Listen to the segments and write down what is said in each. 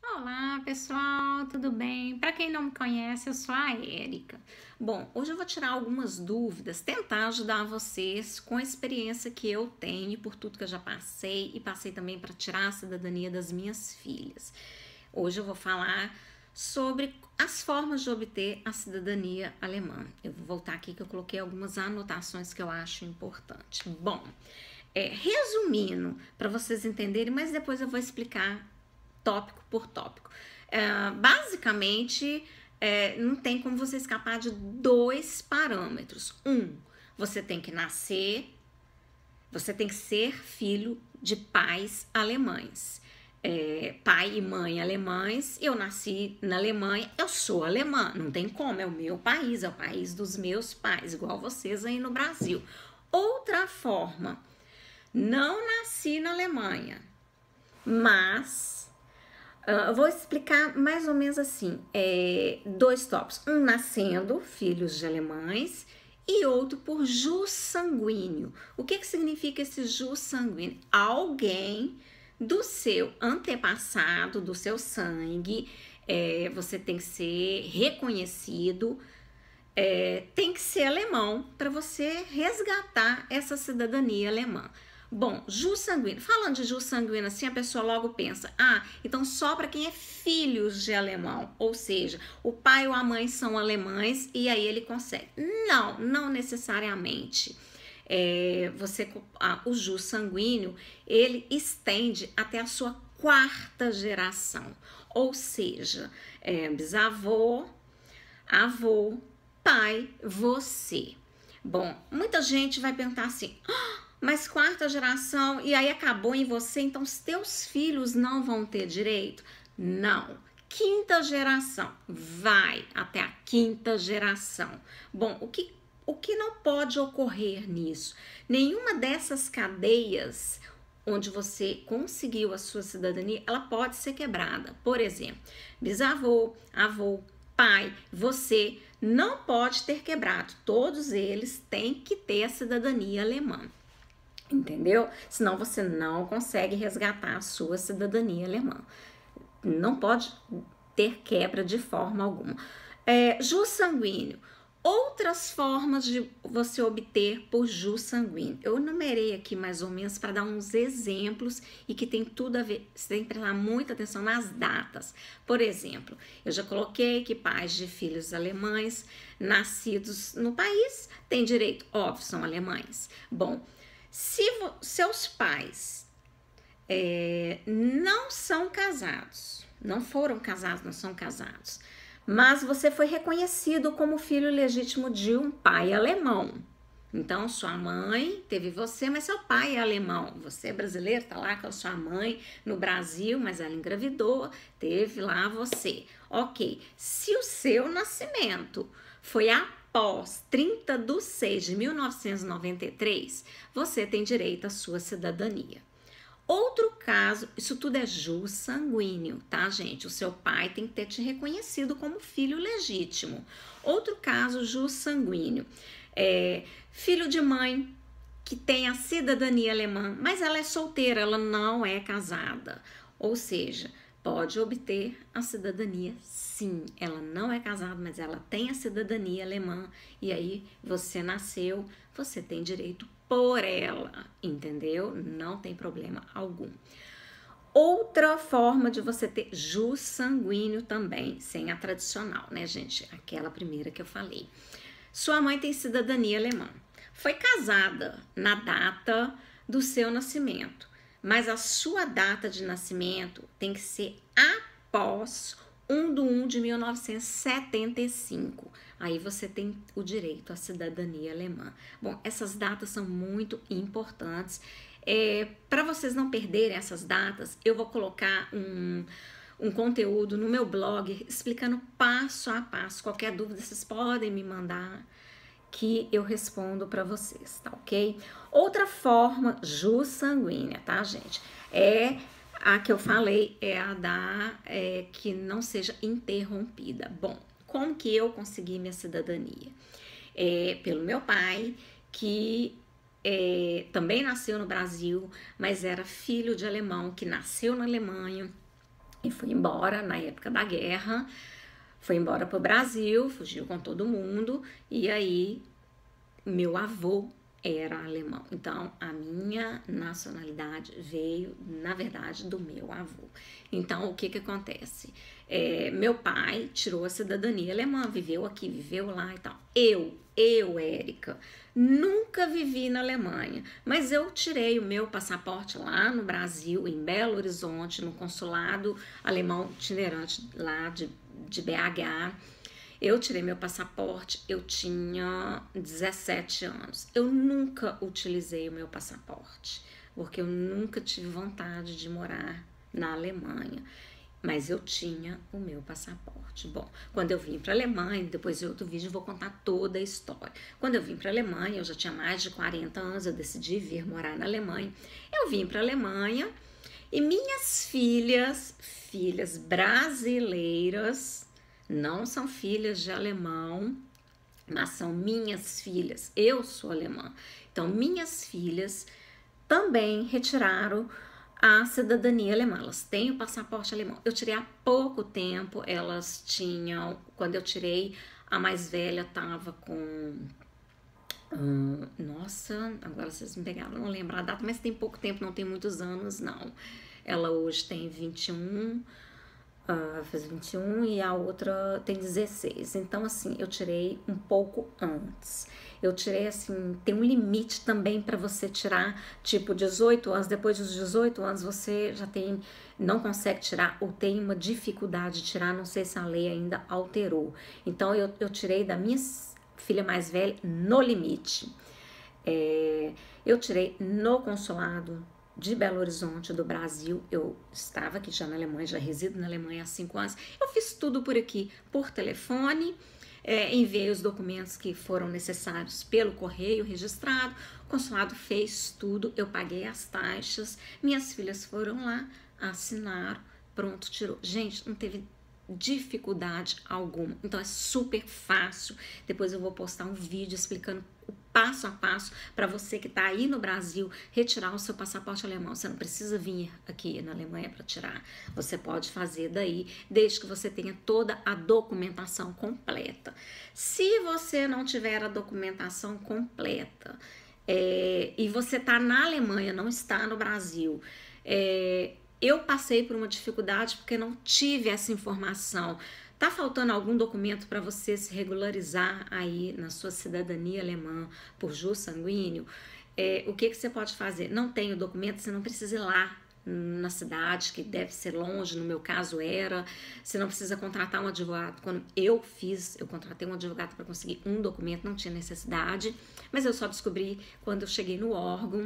Olá, pessoal, tudo bem? Para quem não me conhece, eu sou a Érica. Bom, hoje eu vou tirar algumas dúvidas, tentar ajudar vocês com a experiência que eu tenho, por tudo que eu já passei e passei também para tirar a cidadania das minhas filhas. Hoje eu vou falar sobre as formas de obter a cidadania alemã. Eu vou voltar aqui que eu coloquei algumas anotações que eu acho importante. Bom, resumindo, para vocês entenderem, mas depois eu vou explicar tópico por tópico. Basicamente, não tem como você escapar de dois parâmetros. Você tem que nascer, você tem que ser filho de pais alemães. Pai e mãe alemães, eu nasci na Alemanha, eu sou alemã, não tem como, é o meu país, é o país dos meus pais, igual vocês aí no Brasil. Outra forma, não nasci na Alemanha, mas eu vou explicar mais ou menos assim, dois tópicos. Um nascendo, filhos de alemães, e outro por jus sanguíneo. O que significa esse jus sanguíneo? Alguém do seu antepassado, do seu sangue, você tem que ser reconhecido, tem que ser alemão para você resgatar essa cidadania alemã. Bom, jus sanguíneo. Falando de jus sanguíneo assim, a pessoa logo pensa, então só para quem é filhos de alemão, ou seja, o pai ou a mãe são alemães e aí ele consegue. Não, não necessariamente. O jus sanguíneo, ele estende até a sua quarta geração, ou seja, bisavô, avô, pai, você. Bom, muita gente vai perguntar assim, mas quarta geração, e aí acabou em você, então os teus filhos não vão ter direito? Não. Quinta geração, vai até a quinta geração. Bom, o que não pode ocorrer nisso? Nenhuma dessas cadeias onde você conseguiu a sua cidadania, ela pode ser quebrada. Por exemplo, bisavô, avô, pai, você não pode ter quebrado. Todos eles têm que ter a cidadania alemã. Entendeu? Senão você não consegue resgatar a sua cidadania alemã. Não pode ter quebra de forma alguma. Jus sanguíneo. Outras formas de você obter por jus sanguíneo. Eu enumerei aqui mais ou menos para dar uns exemplos e que tem tudo a ver. Você tem que prestar muita atenção nas datas. Por exemplo, eu já coloquei que pais de filhos alemães nascidos no país têm direito, óbvio, são alemães. Bom, se seus pais não são casados, não foram casados, não são casados, mas você foi reconhecido como filho legítimo de um pai alemão. Então, sua mãe teve você, mas seu pai é alemão. Você é brasileiro, tá lá com a sua mãe no Brasil, mas ela engravidou, teve lá você. Ok, se o seu nascimento foi após 30 de 6 de 1993, você tem direito à sua cidadania. Outro caso, isso tudo é jus sanguíneo, tá, gente? O seu pai tem que ter te reconhecido como filho legítimo. Outro caso, jus sanguíneo, filho de mãe que tem a cidadania alemã, mas ela é solteira, ela não é casada. Ou seja, pode obter a cidadania, sim. Ela não é casada, mas ela tem a cidadania alemã. E aí, você nasceu, você tem direito por ela, entendeu? Não tem problema algum. Outra forma de você ter jus sanguíneo também, sem a tradicional, né, gente? Aquela primeira que eu falei. Sua mãe tem cidadania alemã. Foi casada na data do seu nascimento, mas a sua data de nascimento tem que ser após 1 de 1975. Aí você tem o direito à cidadania alemã. Bom, essas datas são muito importantes. Para vocês não perderem essas datas, eu vou colocar um conteúdo no meu blog explicando passo a passo. Qualquer dúvida, vocês podem me mandar que eu respondo para vocês, tá ok? Outra forma jus sanguínea, tá, gente? A que eu falei é a que não seja interrompida. Bom, como que eu consegui minha cidadania? Pelo meu pai, que também nasceu no Brasil, mas era filho de alemão, que nasceu na Alemanha e foi embora na época da guerra, foi embora para o Brasil, fugiu com todo mundo, e aí meu avô era alemão. Então, a minha nacionalidade veio, na verdade, do meu avô. Então, o que que acontece? Meu pai tirou a cidadania alemã, viveu aqui, viveu lá e tal. Eu, Érica, nunca vivi na Alemanha, mas eu tirei o meu passaporte lá no Brasil, em Belo Horizonte, no consulado alemão itinerante lá de BH. Eu tirei meu passaporte, eu tinha 17 anos. Eu nunca utilizei o meu passaporte, porque eu nunca tive vontade de morar na Alemanha. Mas eu tinha o meu passaporte. Bom, quando eu vim para a Alemanha, depois em outro vídeo eu vou contar toda a história. Quando eu vim para a Alemanha, eu já tinha mais de 40 anos, eu decidi vir morar na Alemanha. Eu vim para a Alemanha e minhas filhas brasileiras, não são filhas de alemão, mas são minhas filhas. Eu sou alemã. Então, minhas filhas também retiraram a cidadania alemã. Elas têm o passaporte alemão. Eu tirei há pouco tempo. Elas tinham... Quando eu tirei, a mais velha estava com... nossa, agora vocês me pegaram, não lembro a data, mas tem pouco tempo, não tem muitos anos, não. Ela hoje tem 21... fez 21 e a outra tem 16. Então, assim, eu tirei um pouco antes. Eu tirei, assim, tem um limite também para você tirar, tipo, 18 anos. Depois dos 18 anos, você já tem, não consegue tirar ou tem uma dificuldade de tirar. Não sei se a lei ainda alterou. Então, eu tirei da minha filha mais velha no limite. Eu tirei no consulado de Belo Horizonte, do Brasil. Eu estava aqui já na Alemanha, já resido na Alemanha há 5 anos. Eu fiz tudo por aqui, por telefone, enviei os documentos que foram necessários pelo correio registrado, o consulado fez tudo, eu paguei as taxas, minhas filhas foram lá, assinaram, pronto, tirou. Gente, não teve dificuldade alguma, então é super fácil. Depois eu vou postar um vídeo explicando o passo a passo para você que está aí no Brasil retirar o seu passaporte alemão. Você não precisa vir aqui na Alemanha para tirar, você pode fazer daí, desde que você tenha toda a documentação completa. Se você não tiver a documentação completa e você está na Alemanha, não está no Brasil, eu passei por uma dificuldade porque não tive essa informação. Tá faltando algum documento para você se regularizar aí na sua cidadania alemã por jus sanguíneo? O que você pode fazer? Não tem o documento, você não precisa ir lá na cidade, que deve ser longe, no meu caso era. Você não precisa contratar um advogado. Quando eu contratei um advogado para conseguir um documento, não tinha necessidade, mas eu só descobri quando eu cheguei no órgão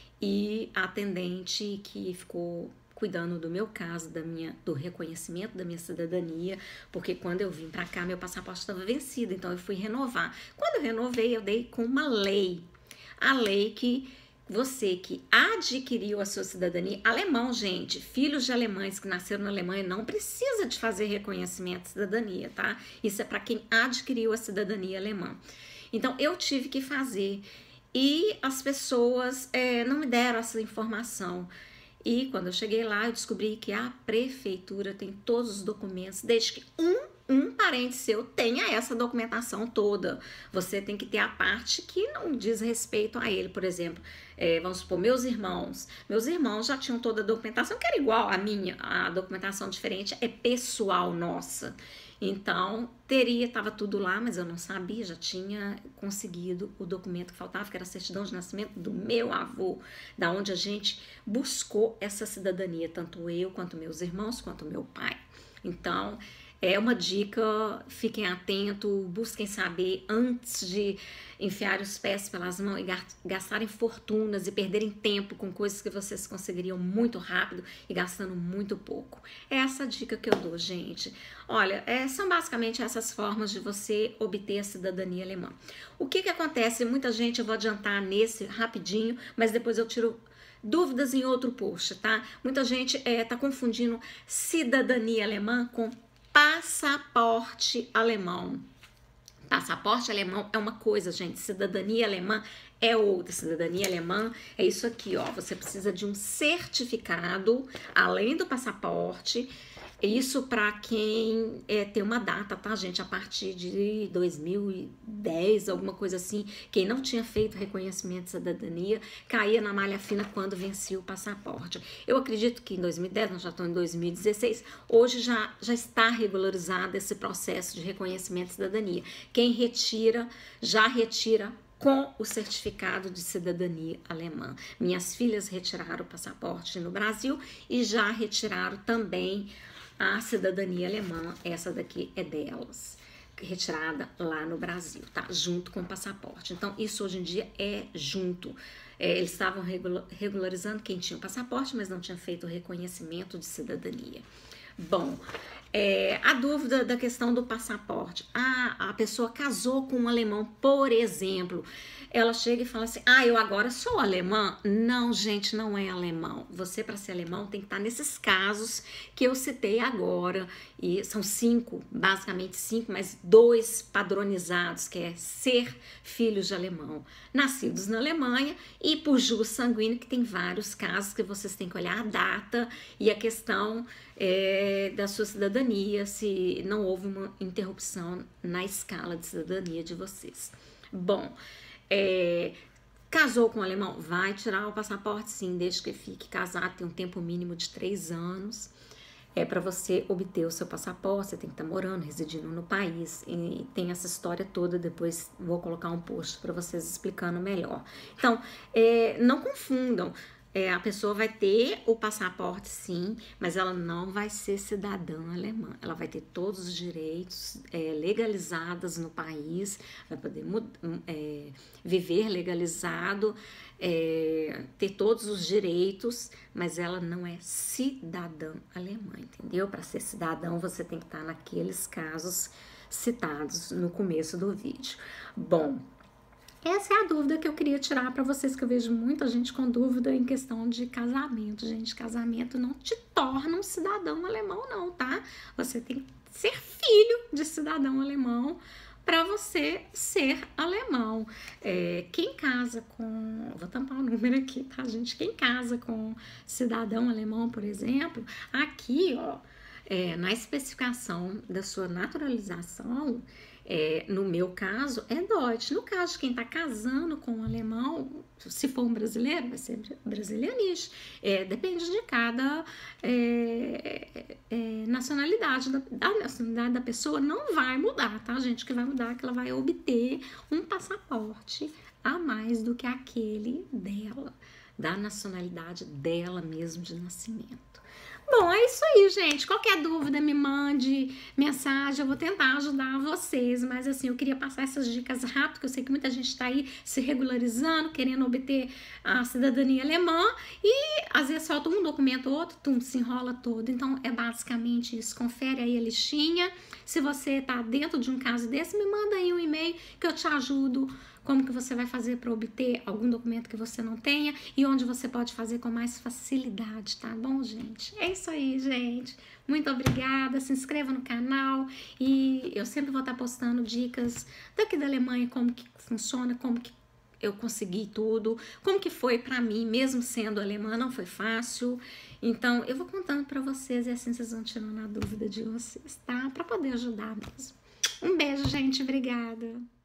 e a atendente que ficou cuidando do meu caso, do reconhecimento da minha cidadania, porque quando eu vim para cá, meu passaporte estava vencido, então eu fui renovar. Quando eu renovei, eu dei com uma lei. A lei que você que adquiriu a sua cidadania, alemão, gente, filhos de alemães que nasceram na Alemanha não precisa de fazer reconhecimento de cidadania, tá? Isso é para quem adquiriu a cidadania alemã. Então, eu tive que fazer e as pessoas não me deram essa informação. E quando eu cheguei lá, eu descobri que a prefeitura tem todos os documentos, desde que um parente seu tenha essa documentação toda. Você tem que ter a parte que não diz respeito a ele, por exemplo. Vamos supor, meus irmãos já tinham toda a documentação, que era igual a minha, a documentação diferente é pessoal nossa. Então, estava tudo lá, mas eu não sabia, já tinha conseguido o documento que faltava, que era a certidão de nascimento do meu avô, da onde a gente buscou essa cidadania, tanto eu, quanto meus irmãos, quanto meu pai. Então, é uma dica, fiquem atentos, busquem saber antes de enfiar os pés pelas mãos e gastarem fortunas e perderem tempo com coisas que vocês conseguiriam muito rápido e gastando muito pouco. É essa dica que eu dou, gente. Olha, são basicamente essas formas de você obter a cidadania alemã. O que acontece? Muita gente, eu vou adiantar nesse rapidinho, mas depois eu tiro dúvidas em outro post, tá? Muita gente tá confundindo cidadania alemã com passaporte alemão. Passaporte alemão é uma coisa, gente. Cidadania alemã é outra. Cidadania alemã é isso aqui, ó. Você precisa de um certificado, além do passaporte. Isso para quem tem uma data, tá, gente? A partir de 2010, alguma coisa assim, quem não tinha feito reconhecimento de cidadania, caía na malha fina quando vencia o passaporte. Eu acredito que em 2010, nós já estamos em 2016, hoje já está regularizado esse processo de reconhecimento de cidadania. Quem retira, já retira com o certificado de cidadania alemã. Minhas filhas retiraram o passaporte no Brasil e já retiraram também a cidadania alemã. Essa daqui é delas, retirada lá no Brasil, tá? Junto com o passaporte. Então, isso hoje em dia é junto. Eles estavam regularizando quem tinha o passaporte, mas não tinha feito o reconhecimento de cidadania. Bom, a dúvida da questão do passaporte. A pessoa casou com um alemão, por exemplo. Ela chega e fala assim, eu agora sou alemã. Não, gente, não é alemão. Você, para ser alemão, tem que estar nesses casos que eu citei agora. E são 5, basicamente 5, mas 2 padronizados, que é ser filhos de alemão, nascidos na Alemanha, e por jus sanguíneo, que tem vários casos que vocês têm que olhar a data e a questão da sua cidadania, se não houve uma interrupção na escala de cidadania de vocês. Bom, casou com um alemão, vai tirar o passaporte sim, desde que fique casado, tem um tempo mínimo de 3 anos. Para você obter o seu passaporte, você tem que estar morando, residindo no país, e tem essa história toda. Depois vou colocar um post para vocês explicando melhor. Então, não confundam. A pessoa vai ter o passaporte sim, mas ela não vai ser cidadã alemã. Ela vai ter todos os direitos legalizados no país, vai poder viver legalizado, ter todos os direitos, mas ela não é cidadã alemã, entendeu? Para ser cidadão, você tem que estar naqueles casos citados no começo do vídeo. Bom, essa é a dúvida que eu queria tirar para vocês, que eu vejo muita gente com dúvida em questão de casamento. Gente, casamento não te torna um cidadão alemão, não, tá? Você tem que ser filho de cidadão alemão para você ser alemão. Quem casa com... Vou tampar o número aqui, tá, gente? Quem casa com cidadão alemão, por exemplo, aqui, ó, na especificação da sua naturalização, no meu caso, é Deutsch. No caso de quem está casando com um alemão, se for um brasileiro, vai ser brasilianisch. Depende de cada nacionalidade. Da nacionalidade da pessoa não vai mudar, tá, gente? O que vai mudar é que ela vai obter um passaporte a mais do que aquele dela, da nacionalidade dela mesmo de nascimento. Bom, é isso aí, gente. Qualquer dúvida, me mande mensagem, eu vou tentar ajudar vocês. Mas assim, eu queria passar essas dicas rápido, porque eu sei que muita gente está aí se regularizando, querendo obter a cidadania alemã, e às vezes falta um documento ou outro, se enrola todo. Então, é basicamente isso. Confere aí a listinha. Se você está dentro de um caso desse, me manda aí um e-mail que eu te ajudo. Como que você vai fazer para obter algum documento que você não tenha e onde você pode fazer com mais facilidade, tá bom, gente? É isso aí, gente. Muito obrigada. Se inscreva no canal e eu sempre vou estar postando dicas daqui da Alemanha, como que funciona, como que eu consegui tudo, como que foi para mim, mesmo sendo alemã, não foi fácil. Então, eu vou contando para vocês e assim vocês vão tirando a dúvida de vocês, tá? Para poder ajudar mesmo. Um beijo, gente. Obrigada.